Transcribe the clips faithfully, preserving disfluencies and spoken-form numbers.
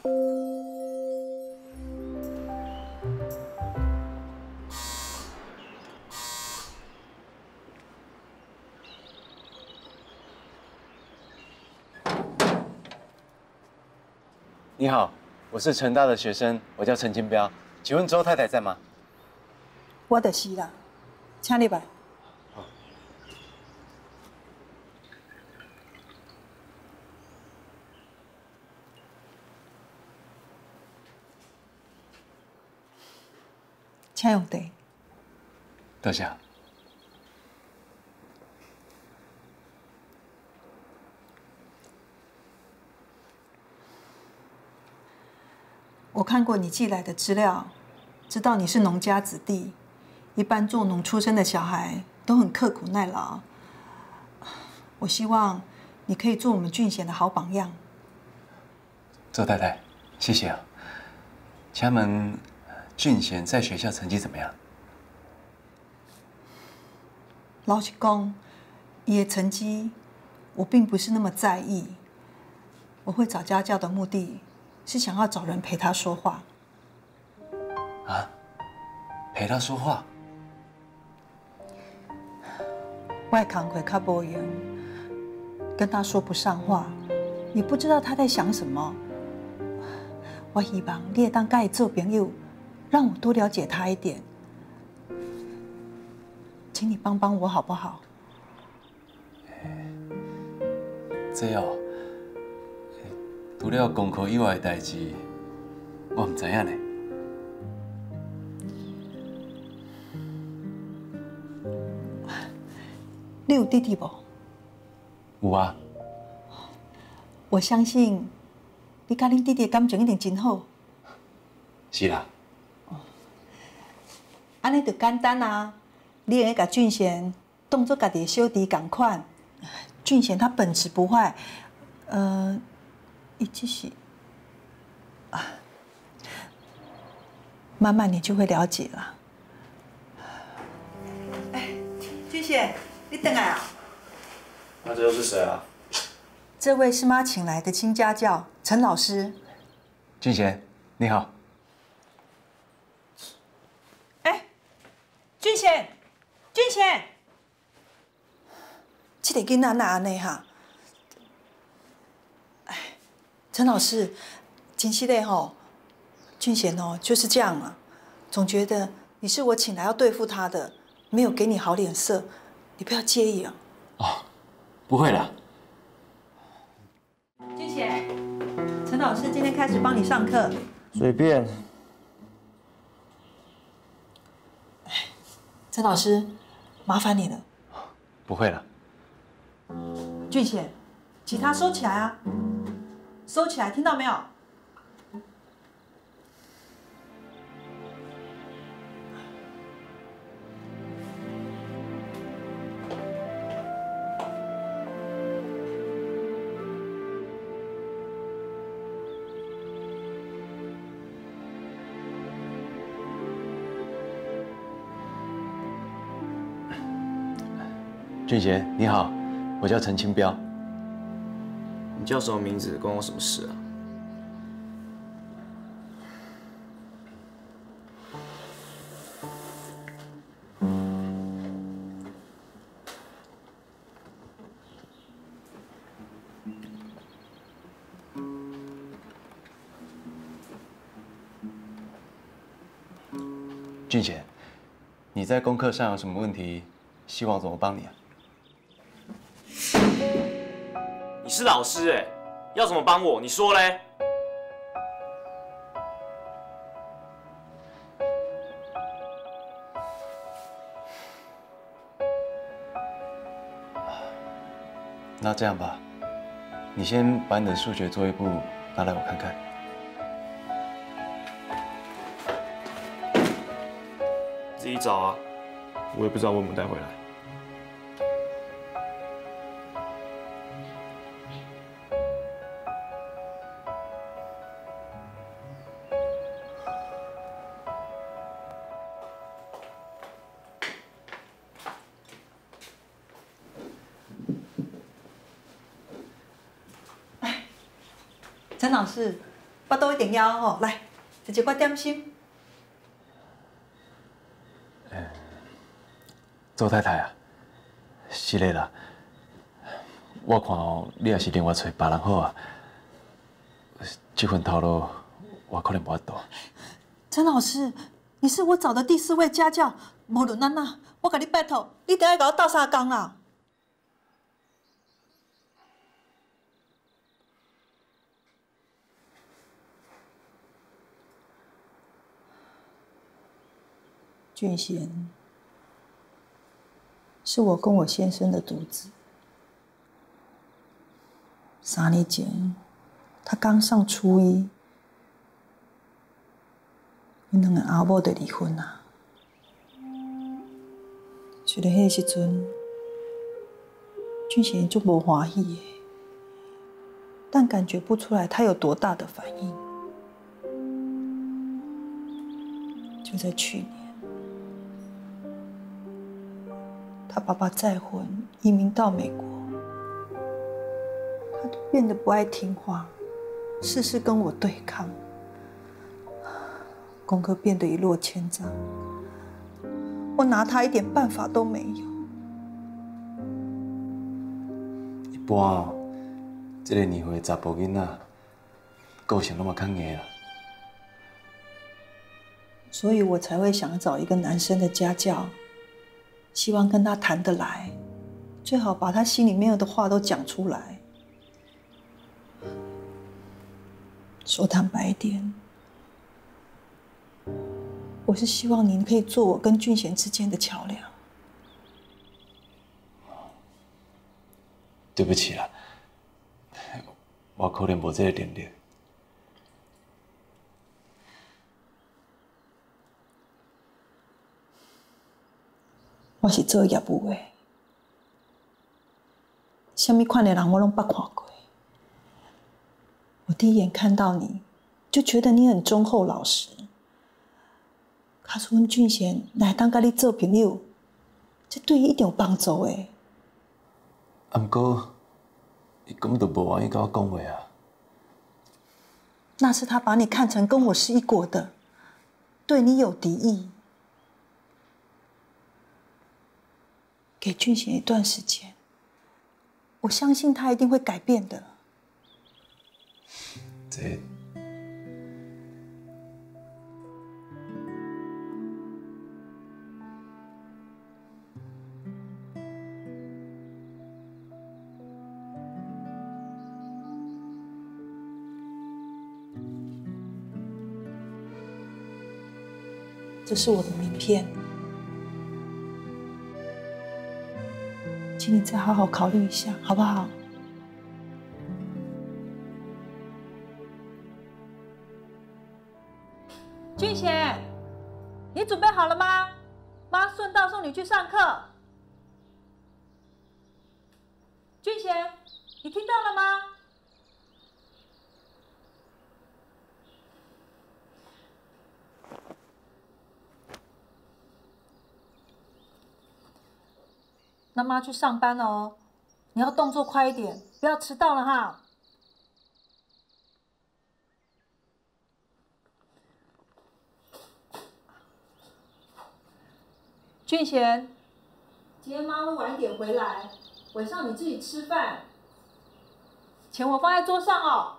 你好，我是成大的学生，我叫陈金彪，请问周太太在吗？ 我就是啦，请你来。 好。 请用茶。 多谢。 我看过你寄来的资料，知道你是农家子弟，一般做农出身的小孩都很刻苦耐劳。我希望你可以做我们俊贤的好榜样。 周太太，谢谢啊。请问俊贤在学校成绩怎么样？ 老实讲，他的成绩我并不是那么在意。我会找家教的目的是想要找人陪他说话。 啊？陪他说话？ 我的工课较无用，跟他说不上话，也不知道他在想什么。我希望你会当跟他做朋友，让我多了解他一点。请你帮帮我好不好？ 这哦，除了功课以外的代志，我唔知影呢。 你有弟弟不？ 有啊。 我相信你甲恁弟弟的感情一定真好。 是啦。 安尼就简单啊！你会甲俊贤当作家己的小弟同款。俊贤他本质不坏，呃，伊只是啊，慢慢你就会了解了。哎，俊贤，你回来啊？ 那这又是谁啊？ 这位是妈请来的新家教陈老师。 俊贤，你好。 哎，俊贤，俊贤。这个囡仔哪安尼哈？哎，陈老师，真是的吼，俊贤哦就是这样啊，总觉得你是我请来要对付他的，没有给你好脸色，你不要介意啊。 哦，不会啦。 俊贤，陈老师今天开始帮你上课。 随便。 哎，陈老师，麻烦你了。 不会了。 俊贤，吉他收起来啊！收起来，听到没有？ 俊贤，你好。我叫陈清标。 你叫什么名字？关我什么事啊？ 俊贤，你在功课上有什么问题？希望怎么帮你啊？ 你是老师哎，要怎么帮我？你说嘞？ 那这样吧，你先把你的数学作业簿拿来我看看。 自己找啊，我也不知道我有没有带回来。 陈老师， 巴肚一定枵吼，来，食一寡点心。 诶，周太太啊，是嘞啦。我看哦，你也是另外找别人好啊。这份头路我可能无法度。 陈老师，你是我找的第四位家教，无论安怎，我甲你拜托，你得要甲我斗相共啦。俊贤，是我跟我先生的独子。三年前，他刚上初一，因两个阿某就离婚啦。虽然迄个时阵，俊贤就无欢喜的，但感觉不出来他有多大的反应。就在去年，他爸爸再婚，移民到美国。他都变得不爱听话，事事跟我对抗，功课变得一落千丈，我拿他一点办法都没有。 一般哦，这个年岁的查甫囡仔，个性拢嘛较硬啦。 所以我才会想找一个男生的家教，希望跟他谈得来，最好把他心里面的话都讲出来。说坦白一点，我是希望您可以做我跟俊贤之间的桥梁。 对不起啦，我可能无这个能力。 我是做业务的，什么款的人我拢捌看过。我第一眼看到你，就觉得你很忠厚老实。假使阮俊贤来当甲你做朋友，这对伊一定有帮助的。 啊，不过，伊根本就无愿意跟我讲话啊。 那是他把你看成跟我是一国的，对你有敌意。给俊贤一段时间，我相信他一定会改变的。 这， 这是我的名片，请你再好好考虑一下，好不好？俊贤，你准备好了吗？妈顺道送你去上课。俊贤，你听到了吗？那妈去上班了哦，你要动作快一点，不要迟到了哈。俊贤，今天妈会晚一点回来，晚上你自己吃饭，钱我放在桌上哦。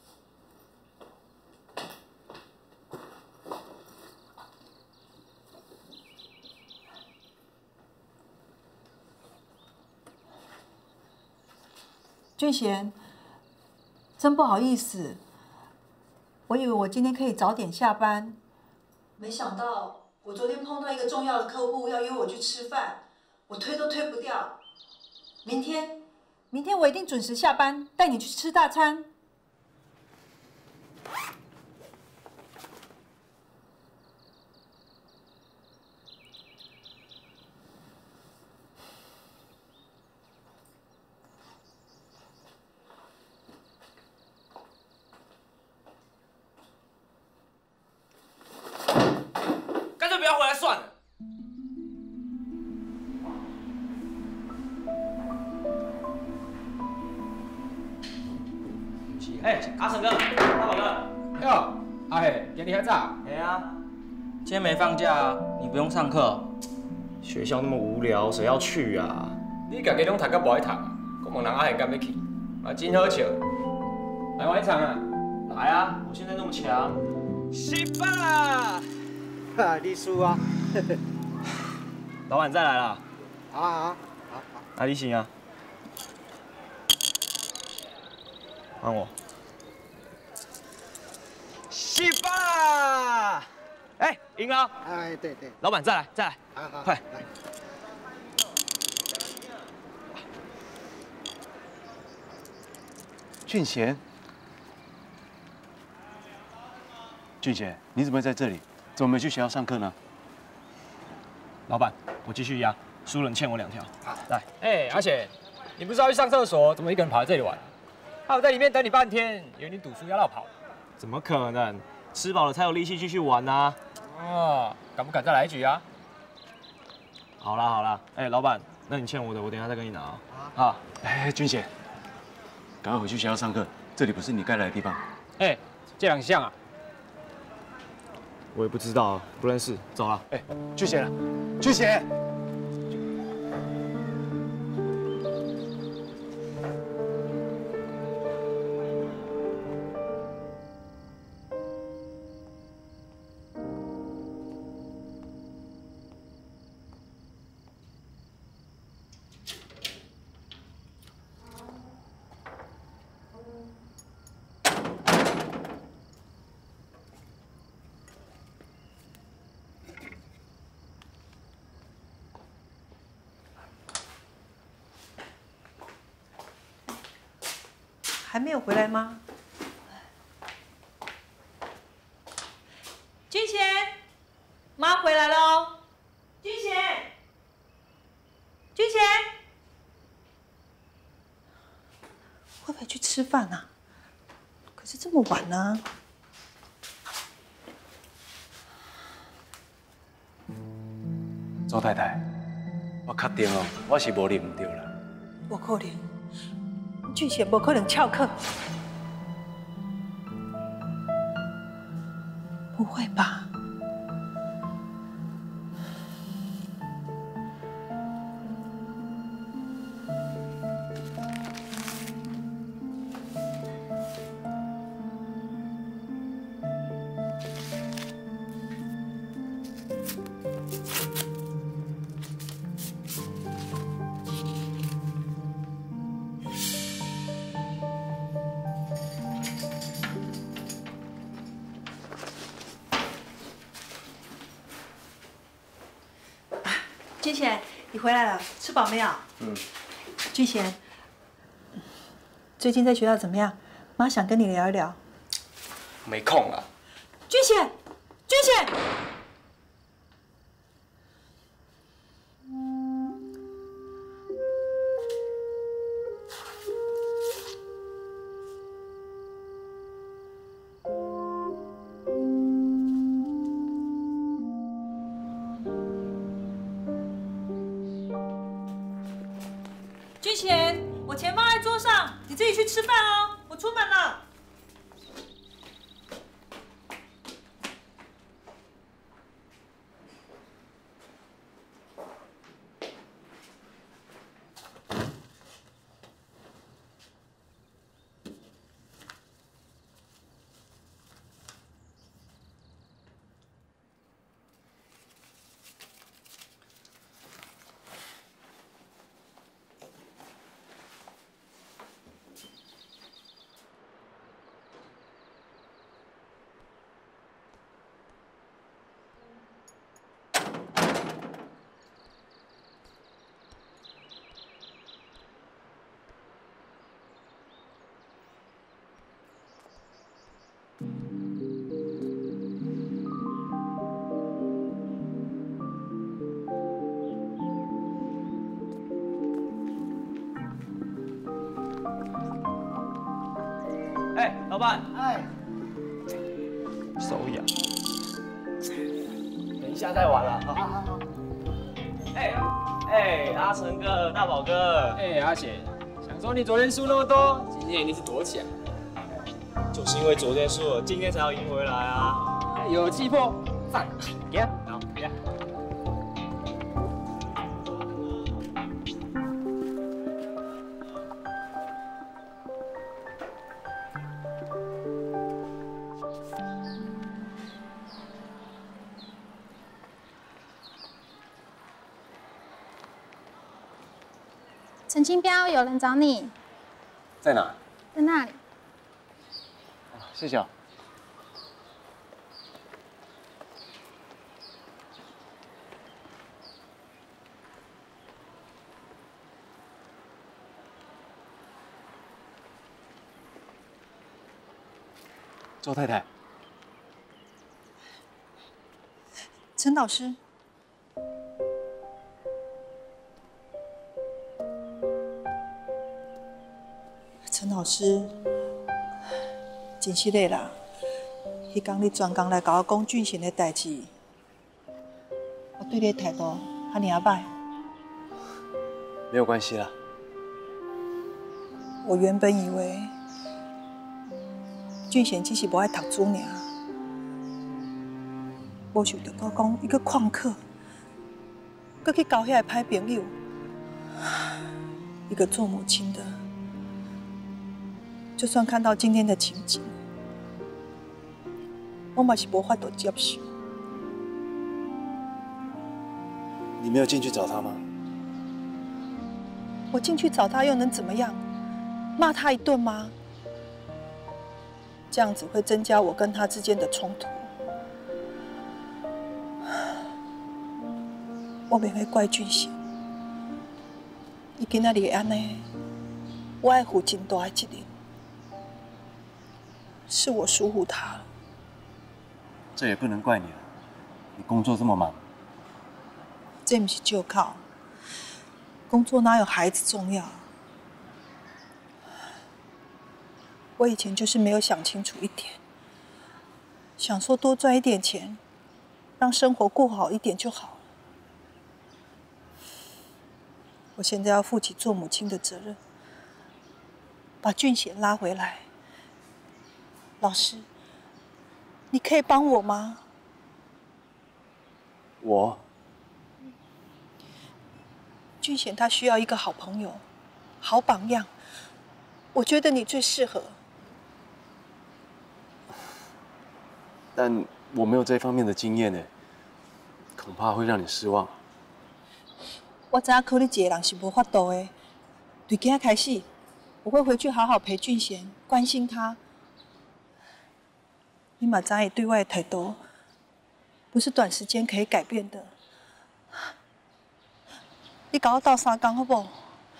俊贤，真不好意思，我以为我今天可以早点下班，没想到我昨天碰到一个重要的客户要约我去吃饭，我推都推不掉。明天，明天我一定准时下班，带你去吃大餐。 不要回来算了。哎，阿成哥，大宝哥， 哟，阿黑，今日还早？ 哎呀，今天没放假啊，你不用上课。学校那么无聊，谁要去啊？ 你家己拢读甲无爱读，搁问人阿黑敢要去？啊，真好笑。来玩一场啊！ 来啊，我现在那么强。 失败啦！ 哈，你输啊！ 老板再来啦！ 好啊好啊好好。 啊，你行啊。换我。失败啦！哎，赢了！ 哎，对对。 老板再来，再来， 好好。 快！ 来。 俊贤，俊贤，你怎么会在这里？怎么没去学校上课呢？ 老板，我继续压，输人欠我两条。来， 哎，阿贤，你不是要去上厕所，怎么一个人跑来这里玩？还有在里面等你半天，以为你赌输要绕跑。 怎么可能？吃饱了才有力气继续玩啊！ 哦，敢不敢再来一局啊？ 好啦好啦，哎，老板，那你欠我的，我等一下再跟你拿啊。 啊，哎，俊贤，赶快回去学校上课，这里不是你该来的地方。 哎，这两项啊。 我也不知道啊，不认识，走了。 哎，俊贤，俊贤。 还没有回来吗？君贤，妈回来喽！君贤，君贤，会不会去吃饭啊？可是这么晚呢、 周太太，我确定哦，我是无啉唔对啦。 不可能，俊贤不可能翘课。不会吧？君贤，你回来了，吃饱没有？嗯。君贤，最近在学校怎么样？妈想跟你聊一聊。 没空了。 君贤，君贤。君贤，我钱放在桌上，你自己去吃饭哦。我出门了。 哎，老板， 哎， 手痒，等一下再玩了。 好好好。 哎哎，阿成哥、大宝哥， 哎，阿贤，想说你昨天输那么多，今天一定是躲起来。 就是因为昨天输了，今天才要赢回来啊！ 有气魄，再起呀！好，呀。 陈清标，有人找你， 在哪？ 在那里。 谢谢啊。周太太， 陈老师，陈老师，真是累啦！迄天你专工来甲我讲俊贤的代志，我对你的态度哈尔歹。 没有关系啦。 我原本以为俊贤只是不爱读书尔，无想到我讲伊去旷课，搁去交遐个歹朋友。一个做母亲的，就算看到今天的情景，我嘛是无法度接受。 你没有进去找他吗？ 我进去找他又能怎么样？骂他一顿吗？这样子会增加我跟他之间的冲突。我袂会怪俊贤，伊今仔日安尼，我爱负真大的责任，是我疏忽他了。 这也不能怪你了，你工作这么忙。 这不是借口，工作哪有孩子重要？我以前就是没有想清楚一点，想说多赚一点钱，让生活过好一点就好了。我现在要负起做母亲的责任，把俊贤拉回来。老师，你可以帮我吗？ 我？ 俊贤他需要一个好朋友，好榜样。我觉得你最适合。 但我没有这方面的经验呢，恐怕会让你失望。 我知影可能一个人是无法度的。对今仔开始，我会回去好好陪俊贤，关心他。你嘛知伊对我的态度，不是短时间可以改变的。你跟我斗三工好不好？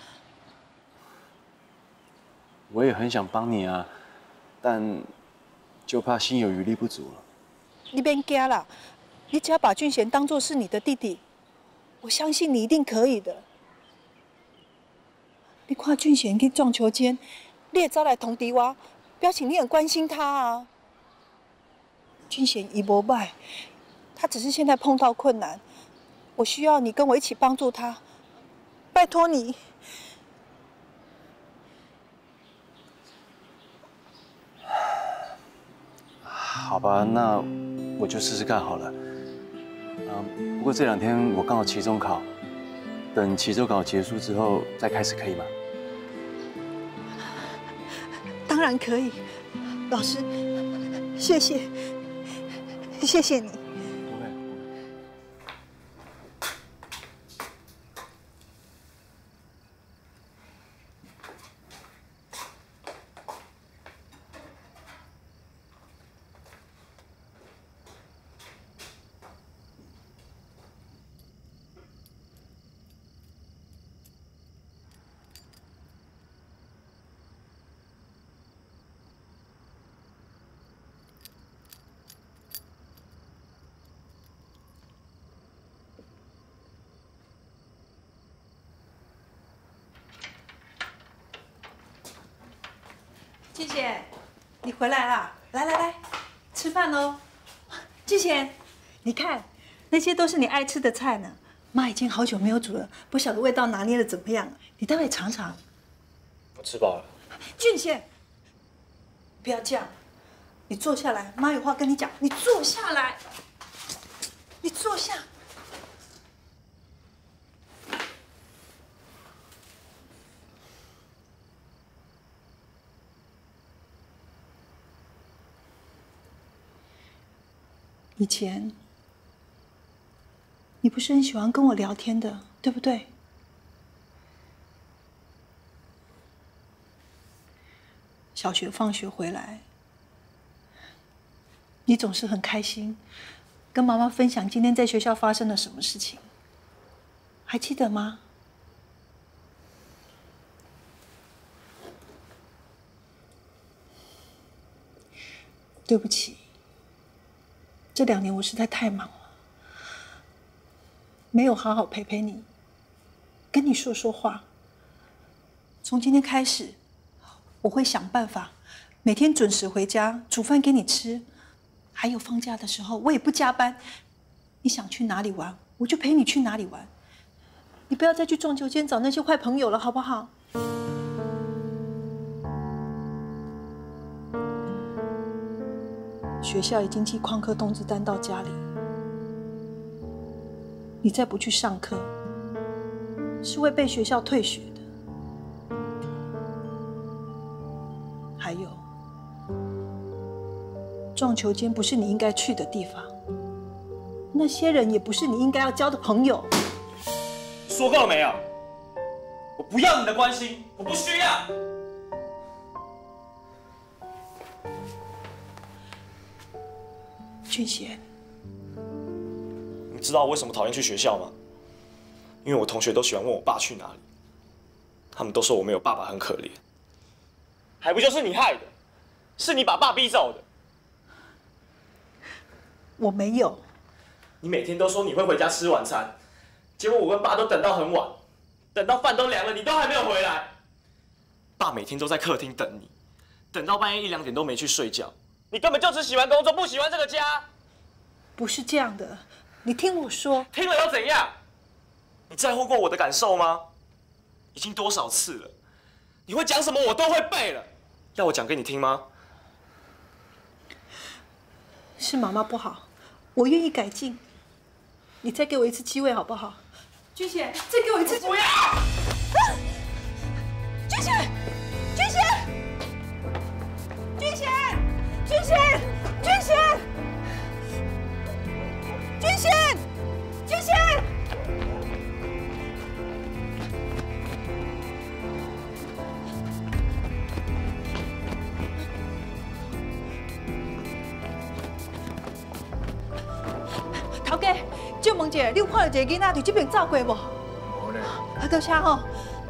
我也很想帮你啊，但就怕心有余力不足了。 你别惊啦，你只要把俊贤当作是你的弟弟，我相信你一定可以的。你看俊贤去撞球间，你也招来通知我，表示你很关心他啊。俊贤伊无歹，他只是现在碰到困难，我需要你跟我一起帮助他，拜托你。 好吧，那我就试试看好了。嗯，不过这两天我刚好期中考，等期中考结束之后再开始，可以吗？ 当然可以，老师，谢谢，谢谢你。 不会。 俊贤，你回来啦！来来来，吃饭喽！俊贤，你看，那些都是你爱吃的菜呢。妈已经好久没有煮了，不晓得味道拿捏的怎么样，你待会尝尝。 我吃饱了。 俊贤，不要这样， 你坐下来，妈有话跟你讲。你坐下来，你坐下。以前你不是很喜欢跟我聊天的，对不对？小学放学回来，你总是很开心，跟妈妈分享今天在学校发生了什么事情，还记得吗？对不起，这两年我实在太忙了，没有好好陪陪你，跟你说说话。从今天开始，我会想办法，每天准时回家，煮饭给你吃。还有放假的时候，我也不加班。你想去哪里玩，我就陪你去哪里玩。你不要再去撞球间找那些坏朋友了，好不好？学校已经寄旷课通知单到家里，你再不去上课，是会被学校退学的。还有，撞球间不是你应该去的地方，那些人也不是你应该要交的朋友。 说够了没有？我不要你的关心，我不需要。 俊贤， 你知道我为什么讨厌去学校吗？因为我同学都喜欢问我爸去哪里，他们都说我没有爸爸很可怜，还不就是你害的？是你把爸逼走的。 我没有。 你每天都说你会回家吃晚餐，结果我跟爸都等到很晚，等到饭都凉了，你都还没有回来。爸每天都在客厅等你，等到半夜一两点都没去睡觉。你根本就只喜欢工作，不喜欢这个家。 不是这样的，你听我说。 听了又怎样？你在乎过我的感受吗？已经多少次了？你会讲什么我都会背了，要我讲给你听吗？ 是妈妈不好，我愿意改进。你再给我一次机会好不好？君贤，再给我一次机会。不要！啊！君贤，君贤，君贤，君贤，君贤，君贤，君贤。头家，借问一下，你有看到一个囡仔伫这边走过无？ 无呢。 啊，多谢吼。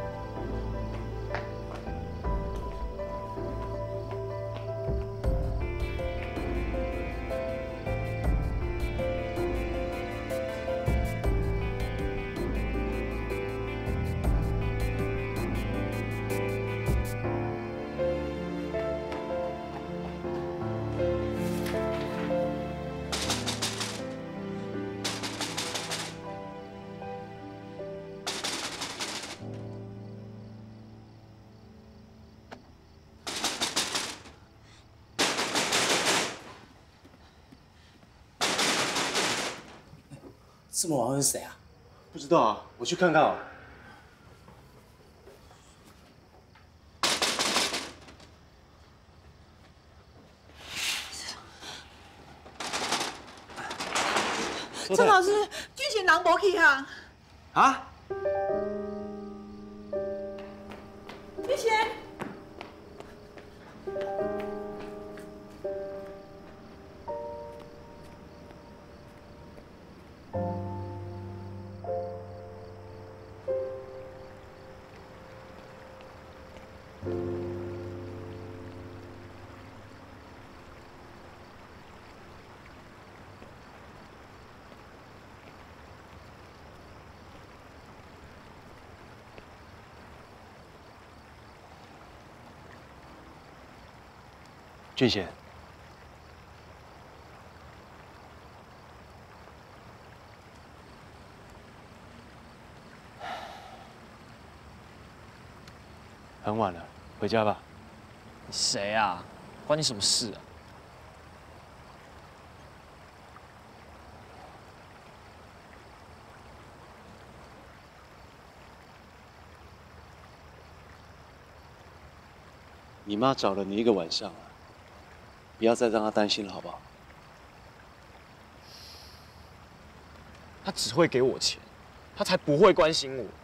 这么晚会是谁啊？ 不知道啊，我去看看啊。 郑老师，君贤人无去啊？ 啊？ 君贤。 俊贤，很晚了，回家吧。 你谁啊？关你什么事啊？ 你妈找了你一个晚上了，不要再让她担心了，好不好？ 她只会给我钱，她才不会关心我。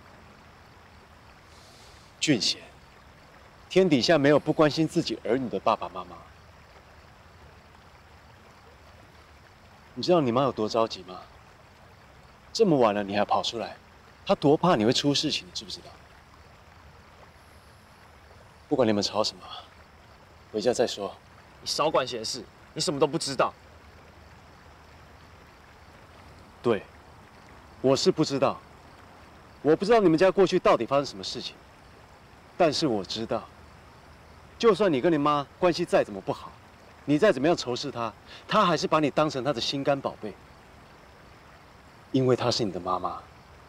俊贤，天底下没有不关心自己儿女的爸爸妈妈。你知道你妈有多着急吗？这么晚了你还跑出来，她多怕你会出事情，你知不知道？不管你们吵什么，回家再说。 你少管闲事，你什么都不知道。 对，我是不知道，我不知道你们家过去到底发生什么事情，但是我知道，就算你跟你妈关系再怎么不好，你再怎么样仇视她，她还是把你当成她的心肝宝贝，因为她是你的妈妈。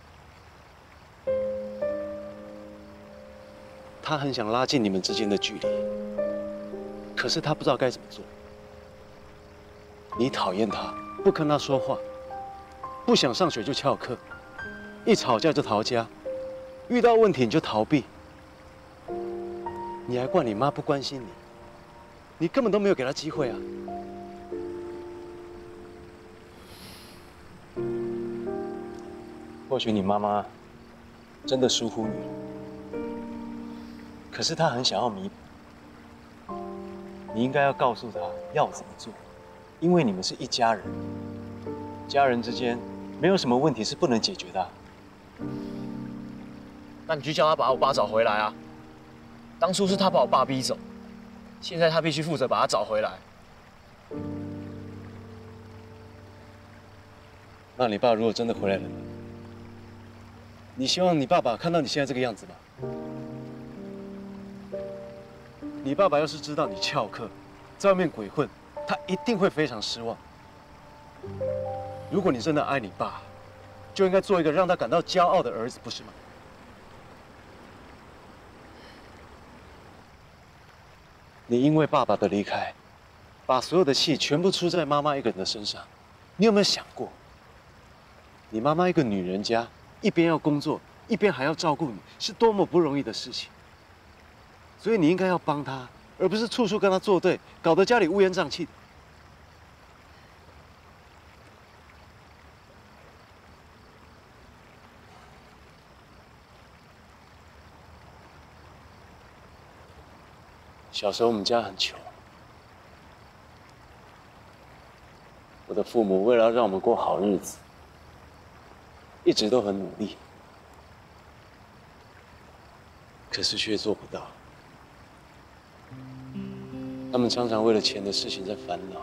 她很想拉近你们之间的距离，可是她不知道该怎么做。你讨厌她，不跟她说话，不想上学就翘课，一吵架就逃家，遇到问题你就逃避。你还怪你妈不关心你，你根本都没有给她机会啊！或许你妈妈真的疏忽你了，可是她很想要弥补。你应该要告诉她要怎么做，因为你们是一家人，家人之间没有什么问题是不能解决的啊。 那你去叫他把我爸找回来啊！当初是他把我爸逼走，现在他必须负责把他找回来。 那你爸如果真的回来了呢？你希望你爸爸看到你现在这个样子吗？你爸爸要是知道你翘课，在外面鬼混，他一定会非常失望。如果你真的爱你爸，就应该做一个让他感到骄傲的儿子，不是吗？你因为爸爸的离开，把所有的气全部出在妈妈一个人的身上。你有没有想过，你妈妈一个女人家，一边要工作，一边还要照顾你，是多么不容易的事情。所以你应该要帮她，而不是处处跟她作对，搞得家里乌烟瘴气的。小时候我们家很穷，我的父母为了让我们过好日子，一直都很努力，可是却做不到。他们常常为了钱的事情在烦恼，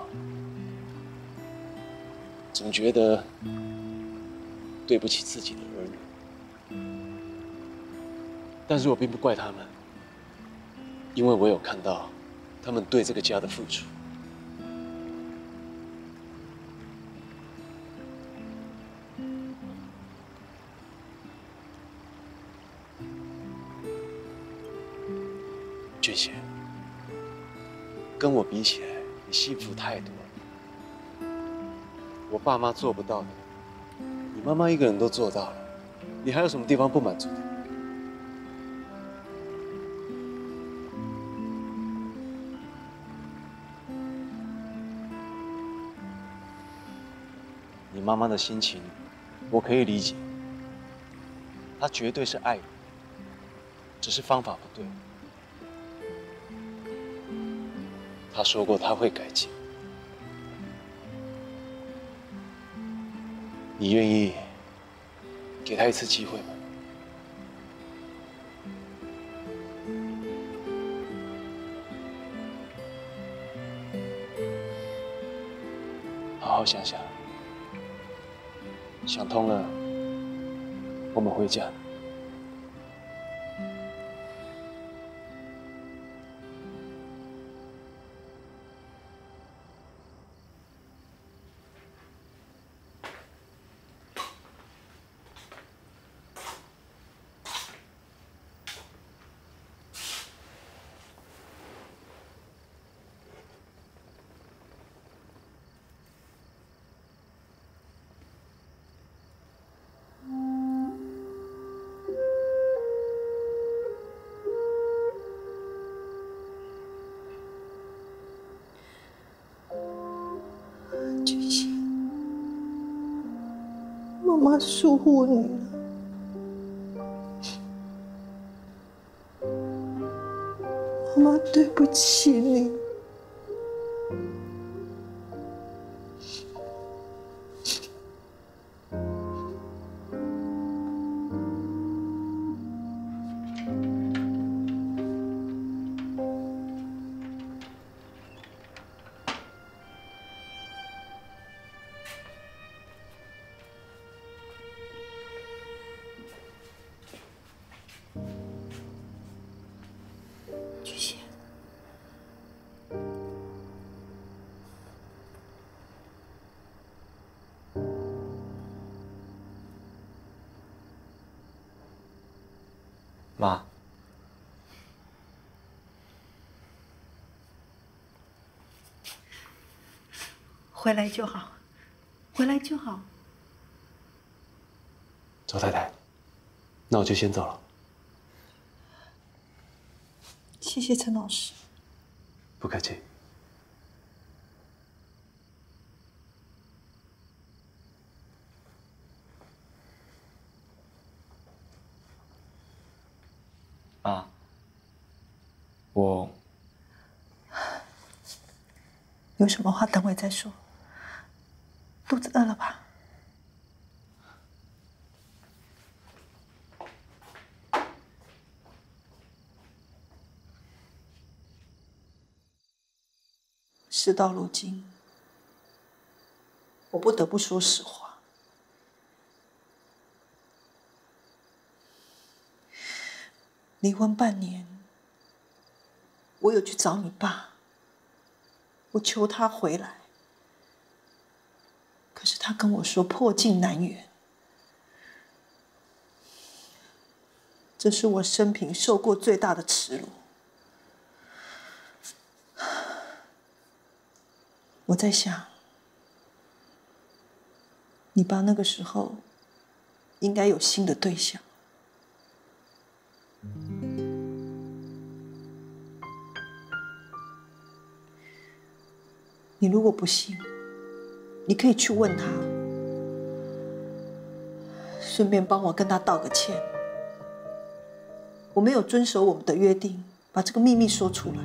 总觉得对不起自己的儿女。但是我并不怪他们。因为我有看到他们对这个家的付出。俊贤，跟我比起来，你幸福太多了。我爸妈做不到的，你妈妈一个人都做到了，你还有什么地方不满足的？你妈妈的心情，我可以理解。她绝对是爱你，只是方法不对。她说过她会改进，你愿意给她一次机会吗？好好想想。想通了，我们回家。 妈疏忽你了，妈妈对不起你。巨贤， 妈， 回来就好，回来就好。 周太太，那我就先走了。 谢谢陈老师。 不客气。 妈，我有什么话等会再说。肚子饿了吧？事到如今，我不得不说实话。离婚半年，我有去找你爸，我求他回来，可是他跟我说破镜难圆。这是我生平受过最大的耻辱。我在想，你爸那个时候应该有新的对象。你如果不信，你可以去问他，顺便帮我跟他道个歉。我没有遵守我们的约定，把这个秘密说出来。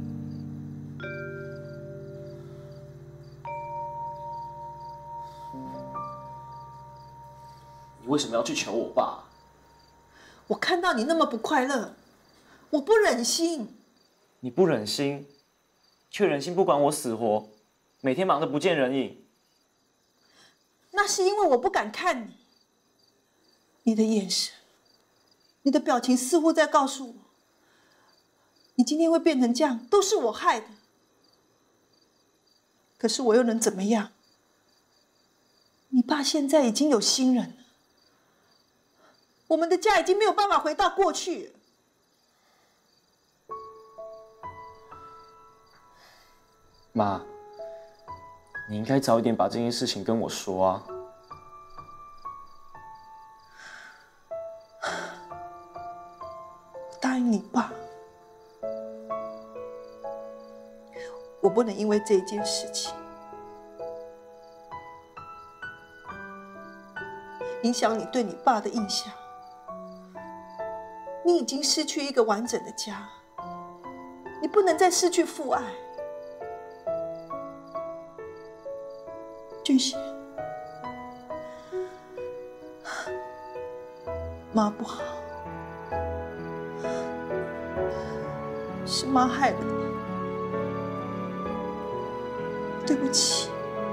你为什么要去求我爸？ 我看到你那么不快乐，我不忍心。 你不忍心，却忍心不管我死活，每天忙得不见人影。 那是因为我不敢看你，你的眼神，你的表情似乎在告诉我，你今天会变成这样，都是我害的。可是我又能怎么样？你爸现在已经有新人了，我们的家已经没有办法回到过去了。 妈，你应该早一点把这件事情跟我说啊。 我答应你爸，我不能因为这件事情影响你对你爸的印象。你已经失去一个完整的家，你不能再失去父爱。俊贤，妈不好，是妈害了你，对不起。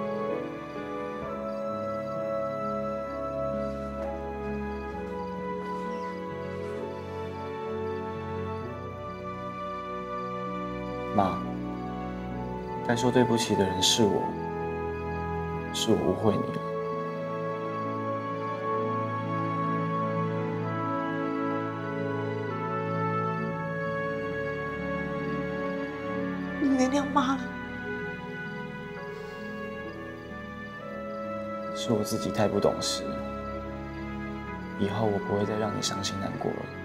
妈，该说对不起的人是我，是我误会你了。 你原谅妈了？ 是我自己太不懂事，以后我不会再让你伤心难过了。